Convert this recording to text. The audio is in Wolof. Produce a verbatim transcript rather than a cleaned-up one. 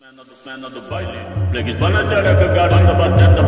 Man on the baile, flex bana chara ka garden da batenda